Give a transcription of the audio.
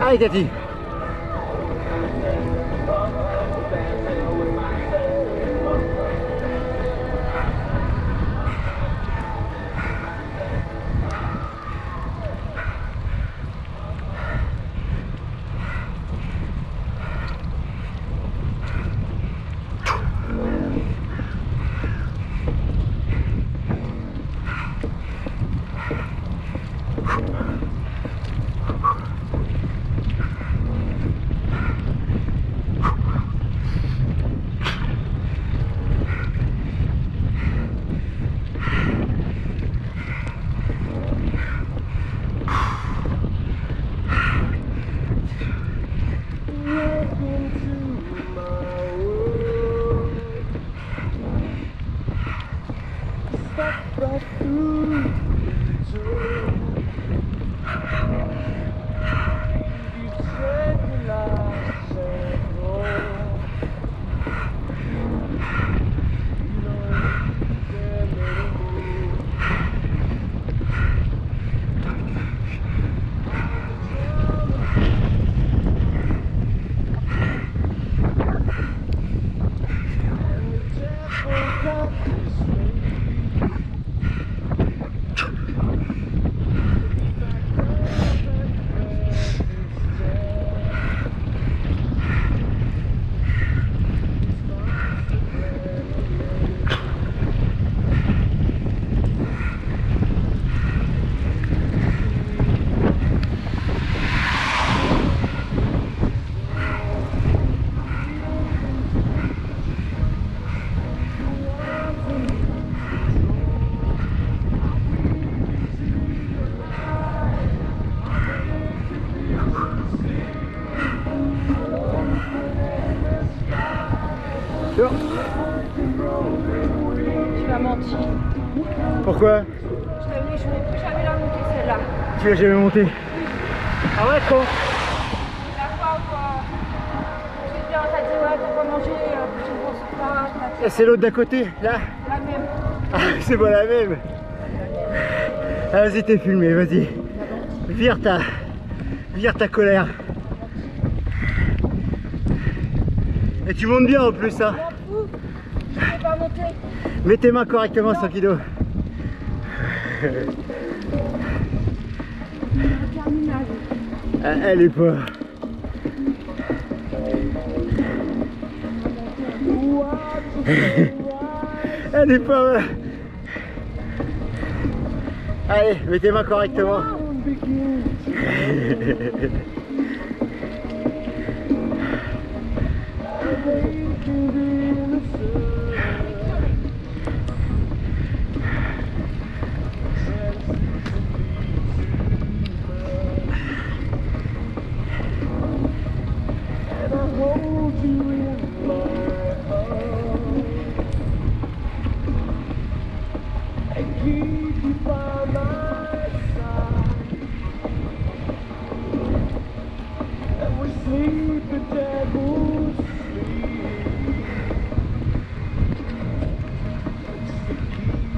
Pareil, Tati. Tu m'as menti. Pourquoi? Je t'avais dit, je ne vais plus jamais la monter celle-là. Tu l'as jamais monté? Ah ouais, quand? La fois où je t'ai dit, t'as dit ouais, t'as pas mangé, je ne pense pas. C'est l'autre d'à côté, là? La même. Ah, c'est pas la même. Ah, vas-y, t'es filmé, vas-y. Vire ta colère. Et tu montes bien en plus, hein. Je m'en fous. Je ne vais pas monter. Mets tes mains correctement, Sankido. Elle est pas. Elle est pas. Allez, mets tes mains correctement.